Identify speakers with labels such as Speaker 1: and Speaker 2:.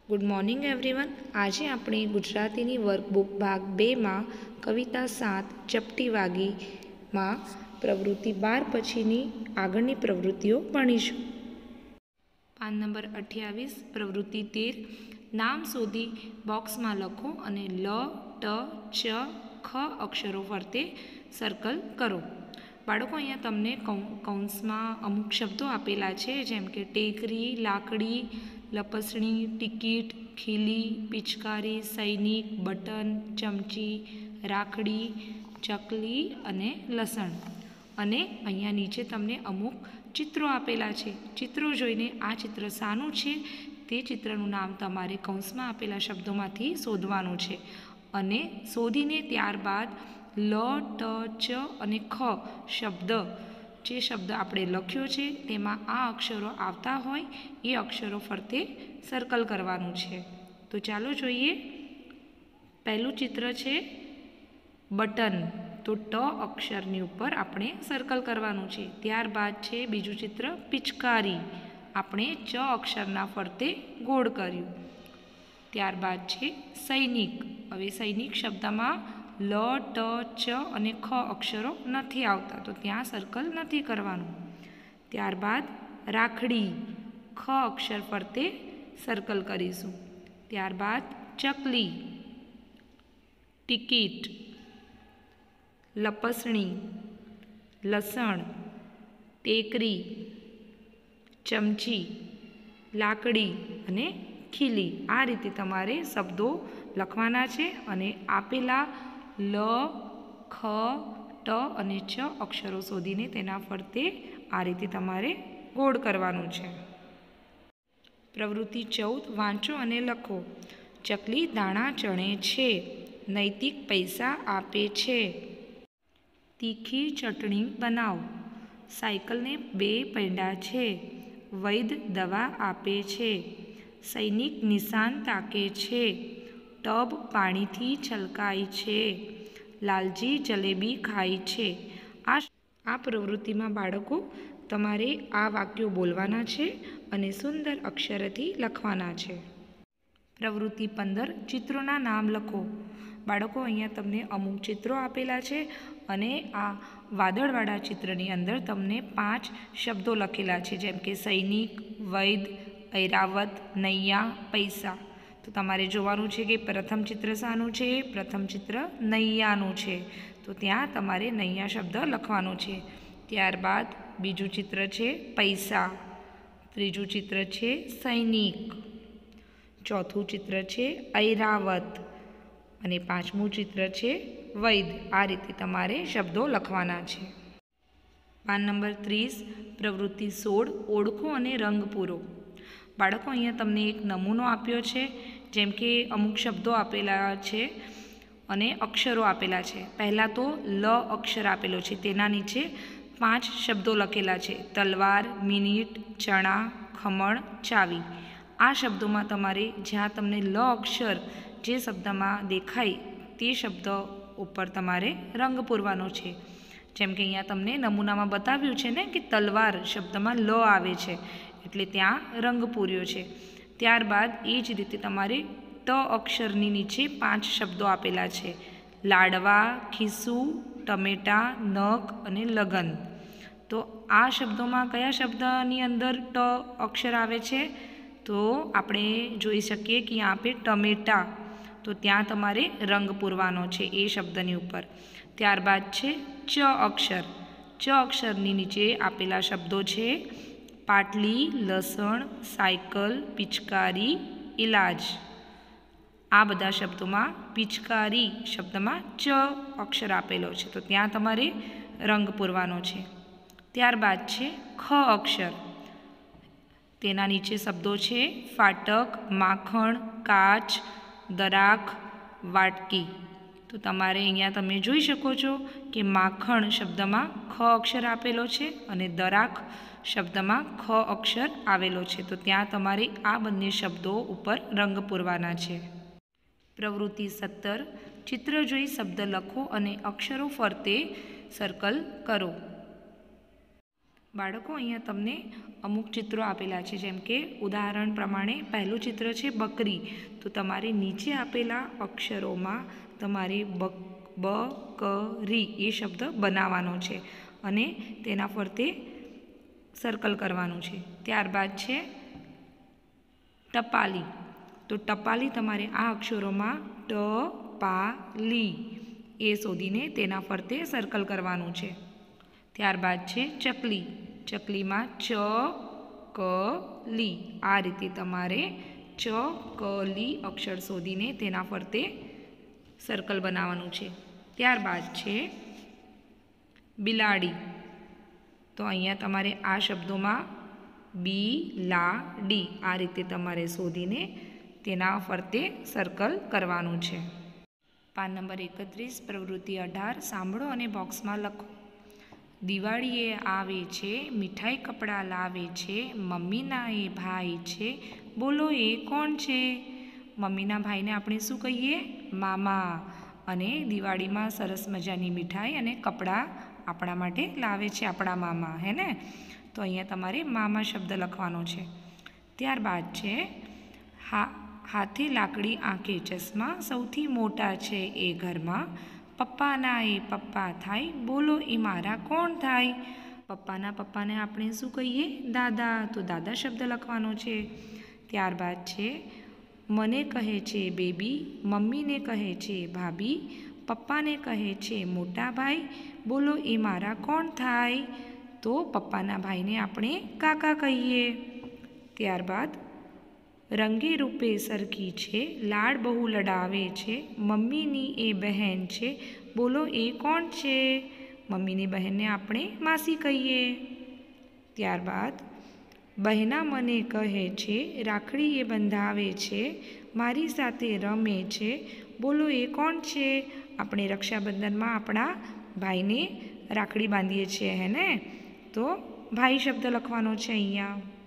Speaker 1: Good morning everyone. આજે આપણે ગુજરાતીની વર્કબુક ભાગ 2માં કવિતા 7 ચપટી વાગીમાં પ્રવૃત્તિ 12 પછીની આગળની પ્રવૃત્તિઓ ભણીશું। પાન નંબર 28 પ્રવૃત્તિ 13 નામ શોધી બોક્સમાં લખો અને લ, ટ, ચ, ખ અક્ષરો ફરતે સર્કલ કરો। બાળકો, અહીંયા તમને કૌંસમાં અમુક શબ્દો આપેલા છે, જેમ કે ટેકરી, લાકડી, લપસણી, ટિકિટ, ખીલી, પિચકારી, સૈનિક, બટન, ચમચી, રાખડી, ચકલી અને લસણ। અને અહીંયા નીચે તમને અમુક ચિત્રો આપેલા છે। ચિત્રો જોઈને આ ચિત્ર શાનું છે તે ચિત્રનું નામ તમારે કૌંસમાં આપેલા શબ્દોમાંથી શોધવાનું છે અને શોધીને ત્યારબાદ લ, ટ, ચ અને ખ શબ્દ, જે શબ્દ આપણે લખ્યો છે તેમાં આ અક્ષરો આવતા હોય એ અક્ષરો ફરતે સર્કલ કરવાનું છે। તો ચાલો જોઈએ। પહેલું ચિત્ર છે બટન, તો ટ અક્ષરની ઉપર આપણે સર્કલ કરવાનું છે। ત્યારબાદ છે બીજું ચિત્ર પિચકારી, આપણે ચ અક્ષરના ફરતે ગોળ કર્યું। ત્યારબાદ છે સૈનિક, હવે સૈનિક શબ્દમાં લ, ટ, ચ અને ખ અક્ષરો નથી આવતા, તો ત્યાં સર્કલ નથી કરવાનું। ત્યારબાદ રાખડી, ખ અક્ષર ફરતે સર્કલ કરીશું। ત્યારબાદ ચકલી, ટિકિટ, લપસણી, લસણ, ટેકરી, ચમચી, લાકડી અને ખીલી, આ રીતે તમારે શબ્દો લખવાના છે અને આપેલા લ, ખ, ટ અને ચ અક્ષરો શોધીને તેના ફરતે આ રીતે તમારે ગોળ કરવાનું છે। પ્રવૃત્તિ 14 વાંચો અને લખો। ચકલી દાણા ચણે છે, નૈતિક પૈસા આપે છે, તીખી ચટણી બનાવ, સાયકલને 2 પૈડા છે, વૈદ દવા આપે છે, સૈનિક નિશાન તાકે છે, ટબ પાણીથી છલકાય છે, લાલજી જલેબી ખાય છે। આ પ્રવૃત્તિમાં બાળકો તમારે આ વાક્યો બોલવાના છે અને સુંદર અક્ષરથી લખવાના છે। પ્રવૃત્તિ 15 ચિત્રોના નામ લખો। બાળકો, અહીંયા તમને અમુક ચિત્રો આપેલા છે અને આ વાદળવાળા ચિત્રની અંદર તમને 5 શબ્દો લખેલા છે, જેમ કે સૈનિક, વૈદ, ઐરાવત, નૈયા, પૈસા। તો તમારે જોવાનું છે કે પ્રથમ ચિત્ર શાનું છે? પ્રથમ ચિત્ર નૈયાનું છે, તો ત્યાં તમારે નૈયા શબ્દ લખવાનો છે। ત્યારબાદ બીજું ચિત્ર છે પૈસા, ત્રીજું ચિત્ર છે સૈનિક, ચોથું ચિત્ર છે ઐરાવત અને પાંચમું ચિત્ર છે વૈદ। આ રીતે તમારે શબ્દો લખવાના છે। પાન નંબર 30 પ્રવૃત્તિ 16 ઓળખો અને રંગ પૂરો। બાળકો, અહીંયા તમને એક નમૂનો આપ્યો છે, જેમ કે અમુક શબ્દો આપેલા છે અને અક્ષરો આપેલા છે। પહેલાં તો લ અક્ષર આપેલો છે, તેના નીચે 5 શબ્દો લખેલા છે, તલવાર, મિનિટ, ચણા, ખમણ, ચાવી। આ શબ્દોમાં તમારે જ્યાં તમને લ અક્ષર જે શબ્દમાં દેખાય તે શબ્દ ઉપર તમારે રંગ પૂરવાનો છે। જેમ કે અહીંયા તમને નમૂનામાં બતાવ્યું છે ને કે તલવાર શબ્દમાં લ આવે છે, એટલે ત્યાં રંગ પૂર્યો છે। ત્યારબાદ એ જ રીતે તમારે ટ અક્ષરની નીચે 5 શબ્દો આપેલા છે, લાડવા, ખીસું, ટમેટા, નખ અને લગન। તો આ શબ્દોમાં કયા શબ્દની અંદર ટ અક્ષર આવે છે? તો આપણે જોઈ શકીએ કે यहाँ पे ટમેટા, તો ત્યાં તમારે રંગ પૂરવાનો છે એ શબ્દની ઉપર। ત્યારબાદ છે ચ અક્ષર, ચ અક્ષરની નીચે આપેલા શબ્દો છે પાટલી, લસણ, સાયકલ, પિચકારી, ઇલાજ। આ બધા શબ્દોમાં પિચકારી શબ્દમાં ચ અક્ષર આપેલો છે, તો ત્યાં તમારે રંગ પૂરવાનો છે। ત્યારબાદ છે ખ અક્ષર, તેના નીચે શબ્દો છે ફાટક, માખણ, કાચ, દરાખ, વાટકી। તો તમારે અહીંયા તમે જોઈ શકો છો કે માખણ શબ્દમાં ખ અક્ષર આપેલો છે અને દરાખ શબ્દમાં ખ અક્ષર આવેલો છે, તો ત્યાં તમારે આ બંને શબ્દો ઉપર રંગ પૂરવાના છે। પ્રવૃત્તિ 17 ચિત્ર જોઈ શબ્દ લખો અને અક્ષરો ફરતે સર્કલ કરો। બાળકો, અહીંયા તમને અમુક ચિત્રો આપેલા છે, જેમ કે ઉદાહરણ પ્રમાણે પહેલું ચિત્ર છે બકરી. તો તમારે નીચે આપેલા અક્ષરોમાં તમારે બકરી એ શબ્દ બનાવવાનો છે અને તેના ફરતે સર્કલ કરવાનું છે. ત્યારબાદ છે ટપાલી. તો ટપાલી તમારે આ અક્ષરોમાં ટપાલી એ શોધીને તેના ફરતે સર્કલ કરવાનું છે. ત્યારબાદ છે ચકલી. ચકલીમાં ચકલી. આ રીતે તમારે ચકલી અક્ષર શોધીને તેના ફરતે સર્કલ બનાવવાનું છે. ત્યારબાદ છે બિલાડી. તો અહીંયા તમારે આ શબ્દોમાં બિલાડી આ રીતે તમારે શોધીને તેના ફરતે સર્કલ કરવાનું છે. પાન નંબર 31, પ્રવૃત્તિ 18 સાંભળો અને બોક્સમાં લખો. દિવાળીએ આવે છે, મીઠાઈ કપડાં લાવે છે, મમ્મીના એ ભાઈ છે, બોલો એ કોણ છે? મમ્મીના ભાઈને આપણે શું કહીએ? મામા. અને દિવાળીમાં સરસ મજાની મીઠાઈ અને કપડાં આપણા માટે લાવે છે આપણા મામા, હે ને? તો અહીંયા તમારે મામા શબ્દ લખવાનો છે. ત્યારબાદ છે હાથે લાકડી આંખે ચશ્મા, સૌથી મોટા છે એ ઘરમાં, પપ્પાના એ પપ્પા થાય, બોલો એ મારા કોણ થાય? પપ્પાના પપ્પાને આપણે શું કહીએ? દાદા. તો દાદા શબ્દ લખવાનો છે. ત્યારબાદ છે મને કહે છે બેબી, મમ્મીને કહે છે ભાભી, પપ્પાને કહે છે મોટા ભાઈ, બોલો એ મારા કોણ થાય? તો પપ્પાના ભાઈને આપણે કાકા કહીએ. ત્યારબાદ રંગે રૂપે સરખી છે, લાડ બહુ લડાવે છે, મમ્મીની એ બહેન છે, બોલો એ કોણ છે? મમ્મીની બહેનને આપણે માસી કહીએ. ત્યારબાદ બહેના મને કહે છે, રાખડી એ બંધાવે છે, મારી સાથે રમે છે, બોલો એ કોણ છે? આપણે રક્ષાબંધનમાં આપણા ભાઈને રાખડી બાંધીએ છીએ, હે ને? તો ભાઈ શબ્દ લખવાનો છે અહીંયા.